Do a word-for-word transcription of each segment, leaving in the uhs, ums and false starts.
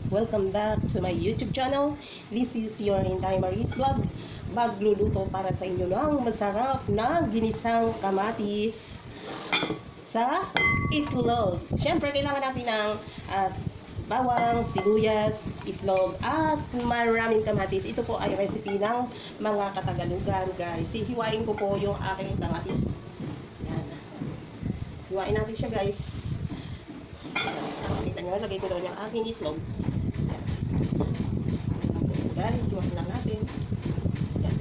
Welcome back to my YouTube channel. This is your Inday Marie's Vlog. Magluluto para sa inyo ng masarap na ginisang kamatis sa itlog. Siyempre, kailangan natin ng uh, bawang, sibuyas, itlog, at maraming kamatis. Ito po ay recipe ng mga Katagalugan, guys. Hihiwain ko po yung aking kamatis. Yan. Hiwain natin siya, guys. Kita nyo, lagay ko doon yung aking itlog. Yan. Guys, hiwain lang natin. Yan.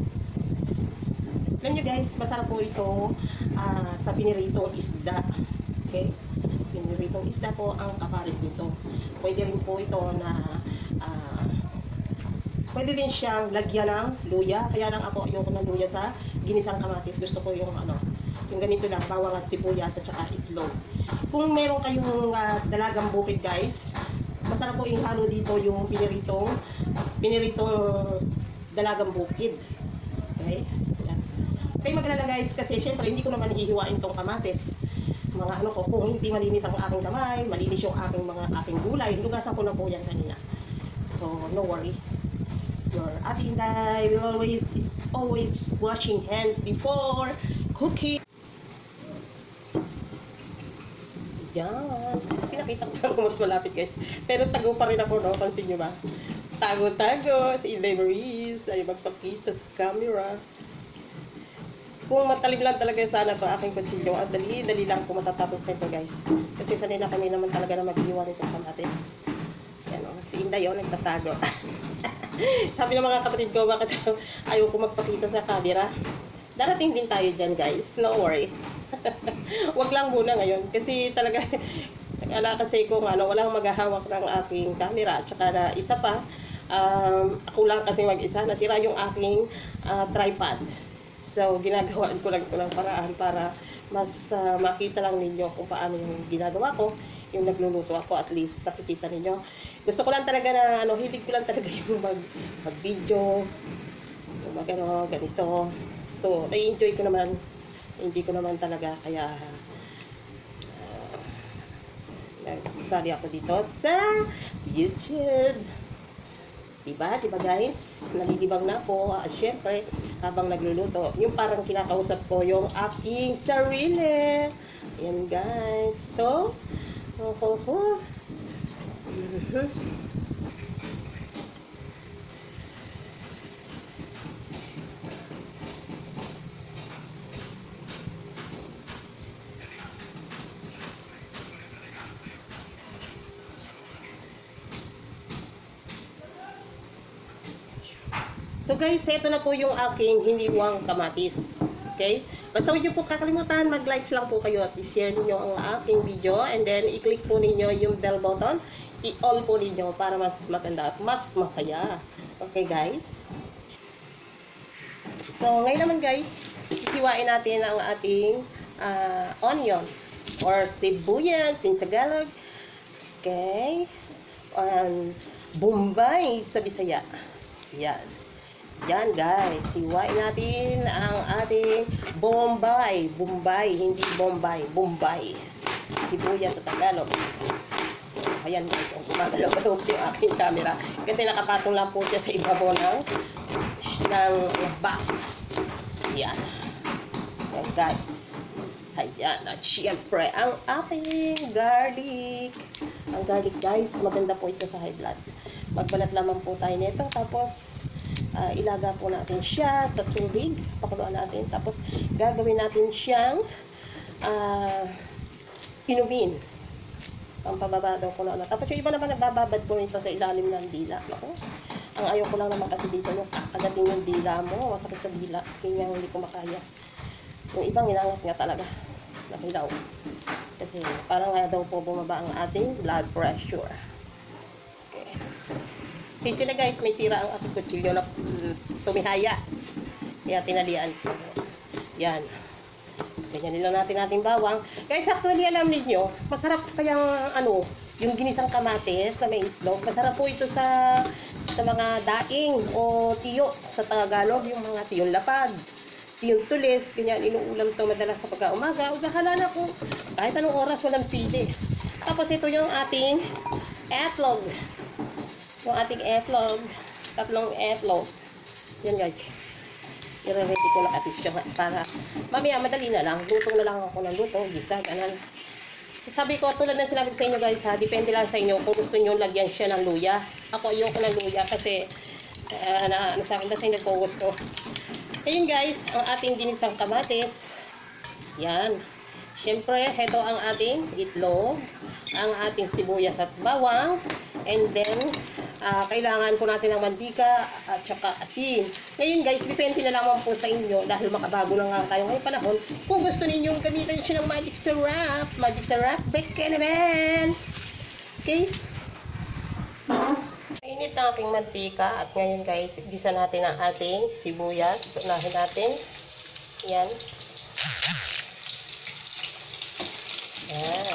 Alam nyo, guys, masarap po ito uh, sa piniritong isda. Okay? Piniritong isda po ang kapares nito. Pwede rin po ito na uh, pwede din siyang lagyan ng luya. Kaya lang ako yung ng luya sa ginisang kamatis. Gusto ko yung ano, yung ganito lang, bawang at sibuyas at saka itlog. Kung meron kayong uh, dalagang bukid, guys, masarap po ihalo dito yung piniritong piniritong dalagang bukid. Okay? Yan. Okay, maglala, guys, kasi syempre hindi ko naman hihiwain tong kamatis. Mga ano ko, kung hindi malinis ang aking kamay, malinis yung aking mga aking gulay, lugasan ko na po yan kanina. So, no worry. Your Ate Inday will always is always washing hands before cooking. Yan. Pinakita ko lang kung mas malapit, guys. Pero tago pa rin ako, no? Pansin nyo ba? Tago-tago. Si Inday Maries ay magpakita sa camera. Kung matalim lang talaga sana to aking kutsilyo, at dali-dali lang po matatapos nito, guys. Kasi sanay na kami naman talaga na mag-iwan itong kamatis. Yan, o. Si Inday, o, nagtatago. Sabi ng mga kapatid ko, bakit ayaw ko magpakita sa camera? Darating din tayo dyan, guys. No worry. Wag lang muna ngayon. Kasi talaga, ala kasi kung ano, walang maghahawak ng aking camera. At saka na isa pa, um, ako lang kasi mag-isa. Nasira yung aking uh, tripod. So, ginagawaan ko lang ito ng paraan para mas uh, makita lang ninyo kung paano yung ginagawa ko. Yung nagluluto ako, at least nakikita ninyo. Gusto ko lang talaga na, ano, hilig ko lang talaga yung mag, mag-video. Yung mag, ano, ganito. So, nai-enjoy ko naman. Hindi ko naman talaga, kaya uh, nagsali ako dito sa YouTube. Diba? Diba, guys? Nalilibang na ako. At syempre, habang nagluluto, yung parang kinakausap ko yung aking sarili. Ayan, guys. So, oh, oh, oh. Mm-hmm. So, guys, ito na po yung aking hiniwang kamatis. Okay? Basta huwag niyo po kakalimutan, mag-likes lang po kayo at i-share niyo ang aking video, and then i-click po ninyo yung bell button, i-all po ninyo para mas maganda at mas masaya. Okay, guys? So, ngayon naman, guys, ikiwain natin ang ating uh, onion or sibuyas in Tagalog. Okay? Um, Bombay sa Bisaya. Yan. Yan, guys, hiwain natin ang ating Bombay. Bombay, hindi Bombay. Bombay. Sibuyas sa Tagalog. Ayan, guys, ang gumagalaw-galaw yung aking camera. Kasi nakapatong lang po siya sa ibabaw ng, ng box. Yan. Yan, guys. Ayan, at syempre, ang ating garlic. Ang garlic, guys, maganda po ito sa high blood. Magbalat lamang po tayo nito. Tapos, Uh, ilaga po natin siya sa tubig, pakuluan natin, tapos gagawin natin siyang uh, inumin ang pababa daw ko na. Tapos yung iba naman nagbababad po nito sa ilalim ng dila. Ako, ang ayaw ko lang naman kasi dito yung kakagating yung dila mo, masakit sa dila, kaya hindi ko makaya. Yung ibang inangat nga talaga nakilaw kasi parang nga daw po bumaba ang ating blood pressure. Okay. Sisi na, guys, may sira ang ating kutsilyo na tumihaya. Kaya tinalian ko. Yan. Ganyan nila natin ating bawang. Guys, actually, alam niyo, masarap kayang, ano, yung ginisang kamatis na may itlog. Masarap po ito sa sa mga daing o tiyo sa Tagalog, yung mga tiyong lapad, tiyong tulis, ganyan, inuulam to madalas sa pagka-umaga. O bahala na kung kahit anong oras, walang pili. Tapos ito yung ating itlog. yung ating etlog. Tatlong etlog. Yan guys. I-ready ko na kasi siya para mamaya madali na lang. Luto na lang ako ng luto. Gisa, ganun. Sabi ko, tulad ng sinabi ko sa inyo guys ha, depende lang sa inyo kung gusto nyo lagyan siya ng luya. Ako ayoko ng luya kasi uh, na, na sa akin kasi hindi ko gusto. Ayun guys, ang ating ginisang kamatis. Yan. Siyempre, ito ang ating itlog, ang ating sibuyas at bawang, and then, uh, kailangan po natin ng mantika at saka asin. Ngayon guys, depende na lamang po sa inyo dahil makabago na nga tayo ngayong panahon. Kung gusto ninyong gamitin siya ng magic syrup, magic syrup, bake ka naman! Okay? Mainit na aking mantika at ngayon guys, gisa natin ang ating sibuyas. Unahin natin. Yan. Yan.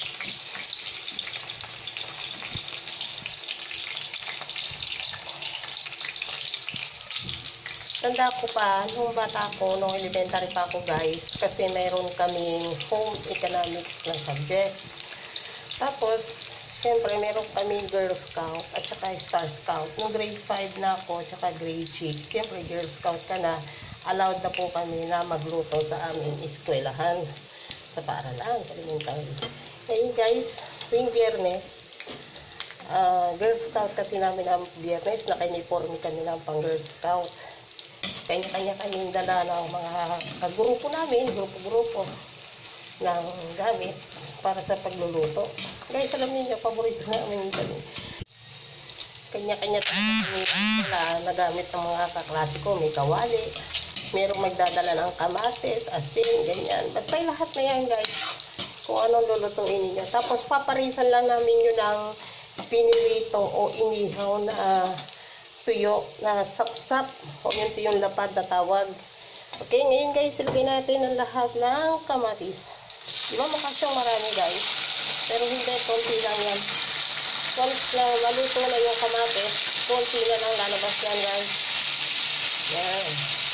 Tanda ko pa, nung bata ko, nung elementary pa ako guys, kasi mayroon kaming home economics na subject. Tapos, siyempre, meron kaming Girl Scout at saka Star Scout. Nung grade five na ako, at saka grade six, siyempre Girl Scout ka na, allowed na po kami na magluto sa aming eskwelahan. Sa paaralan, elementary. Ngayon guys, tuwing biyernes, uh, Girl Scout kasi namin ang biyernes, naka-uniforme kami ng pang Girl Scout. Kanya-kanya kaming dala ng mga kagrupo namin, grupo-grupo ng gamit para sa pagluluto. Guys, alam niyo, paborito namin kami. Kanya-kanya tayo kami dala na gamit ng mga kaklase ko, may kawali. Merong magdadala ng kamatis, asin, ganyan. Basta lahat na yan, guys. Kung anong lulutuin niya. Tapos, paparisan lang namin yun ng pinirito o inihaw na tuyo na sapsap. O yung tuyong lapad na tawag. Okay, ngayon guys, ilagay natin ang lahat ng kamatis. Di ba makasyang marami, guys? Pero hindi, konti lang yan. Once na maluto na yung kamatis, konti na lang lalabas yan, guys. Yan.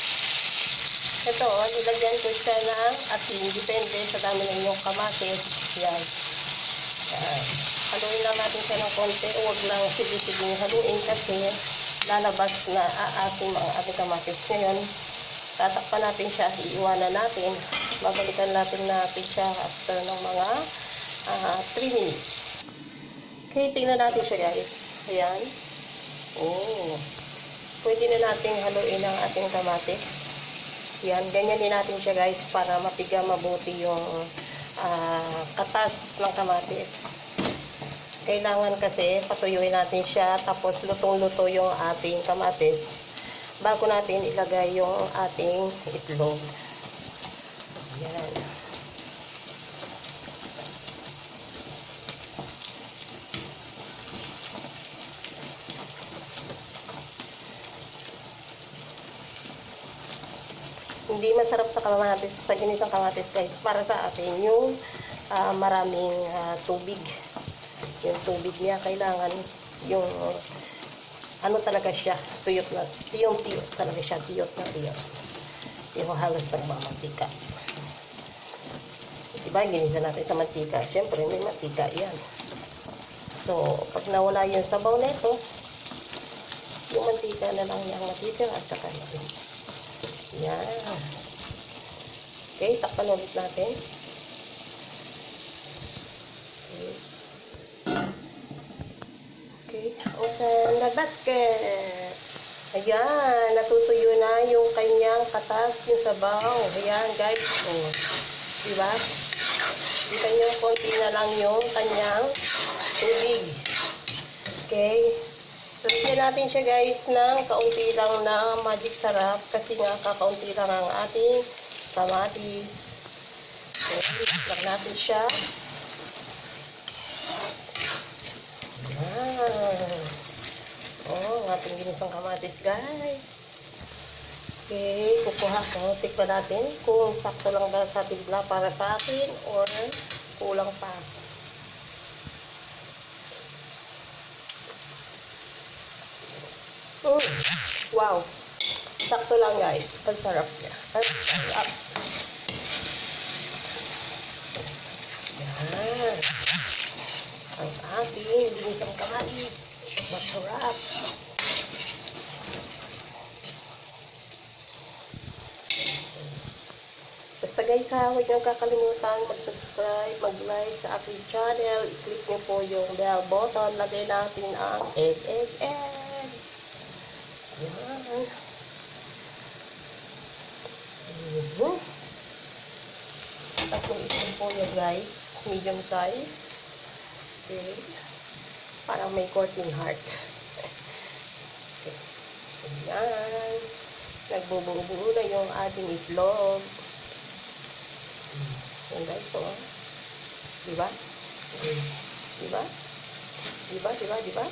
Ito, nilagyan ko siya ng asin. Depende sa dami ng inyong kamatis. Yan. Yan. Haluin lang natin siya ng konti. Huwag lang sige-sige haluin kasi lalabas na aasim ang ating kamatis. Ngayon, tatakpan natin siya. Iiwanan natin. Babalikan natin natin siya after ng mga three uh, minutes. Okay, tingnan natin siya guys. Ayan. Oh. Pwede na natin haluin ang ating kamatis. Yan, ganyan din natin siya guys para mapiga mabuti yung uh, katas ng kamatis. Kailangan kasi patuyuin natin siya tapos lutong-luto yung ating kamatis bago natin ilagay yung ating itlog. Yan. Hindi masarap sa kamatis, sa ginisang kamatis guys, para sa atin yung uh, maraming uh, tubig. Yung tubig niya kailangan yung uh, ano talaga siya, tuyot na, tiyong tiyot talaga siya, tiyot na tiyot. Yung halos nagmamantika. Diba, ginisa natin sa mantika. Siyempre, may mantika yan. So, pag nawala yung sabaw na ito, yung mantika na lang yung matitira at saka ito. Yan. Okay, takpan ulit natin. Okay. Okay, open the basket. Ayan, natutuyo na yung kanyang katas, yung sabaw. Ayan, guys. Oh. Diba? Kita nyo, konti na lang yung kanyang tubig. Okay. Lagyan natin siya guys ng kaunti lang na magic sarap kasi nga kakaunti lang ang ating kamatis. Okay, lagyan natin siya. Ayan. Oh, ang ating ginisang kamatis guys. Okay, kukuha ko. Tikman natin kung sakto lang ba sa timpla para sa akin or kulang pa. Mm. Wow. Sakto lang guys. Ang sarap niya. Ang sarap. Yan. Ang ating ginisang kamatis. Masarap. Basta guys ha, huwag niyong kakalimutan mag-subscribe, mag-like sa aking channel. I-click niyo po yung bell button. Lagay natin ang egg, egg, egg. Ayan. Mm-hmm. Tatlong itlog po yun guys. Medium size. Okay. Parang may courting heart. Ayan. Nagbubuo-buo na yung ating itlog. Yan guys, so. Diba? Diba? Diba, diba, diba?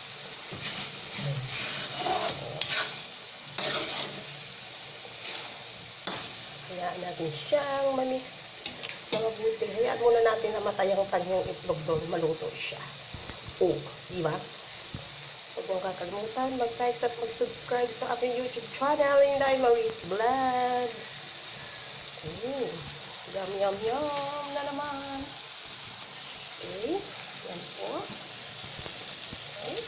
Hayaan natin siyang mamix na mabuti. Hayaan muna natin na matay ang kanyang itlog doon. Maluto siya. Oh, diba? Huwag mong kakalimutan mag-like at mag-subscribe sa aking YouTube channel, Inday Marie's Vlog. Oh. Yum, yum, yum na naman. Okay. Yan po. Okay.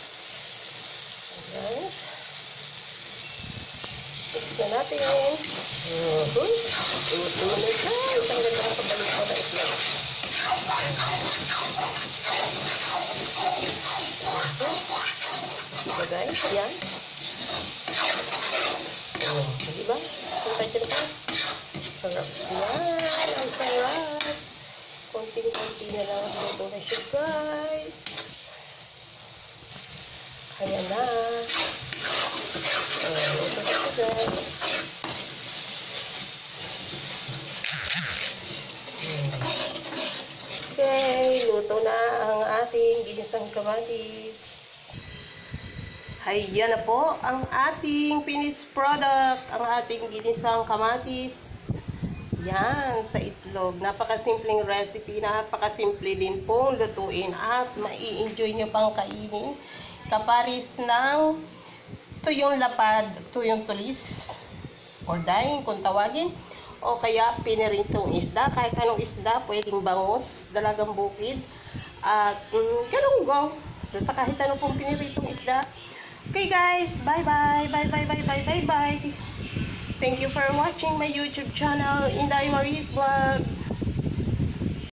Guys. Mix na natin. Uh-huh. Ito na na guys. Ang ganda ng pagdalit ko na itlog. So guys, yan. Oh, diba? Punta siya na po. Sarap yan. Ang sarap. Konting-konti na lang. Luto na siya, guys. Ayan na. Ayan, luto na siya, guys. Okay, luto na ang ating ginisang kamatis. Ayan na po ang ating finished product. Ang ating ginisang kamatis. Yan, sa itlog. Napakasimpleng recipe, napakasimple din pong lutuin at mai-enjoy nyo pang kainin. Kaparis ng tuyong lapad, tuyong tulis, or daing kung tawagin, o kaya piniritong isda. Kahit anong isda, pwedeng bangus, dalagang bukid, at mm, galunggong. Basta kahit anong pong piniritong isda. Okay guys, bye-bye, bye-bye, bye-bye, bye-bye. Thank you for watching my YouTube channel, Inday Marie's Vlog.